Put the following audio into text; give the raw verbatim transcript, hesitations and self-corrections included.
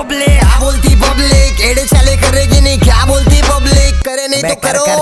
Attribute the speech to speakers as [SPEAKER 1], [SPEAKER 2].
[SPEAKER 1] Public, क्या बोलती public, एड़े चले करेगी नहीं, क्या बोलती पब्लिक, करे नहीं तो करो।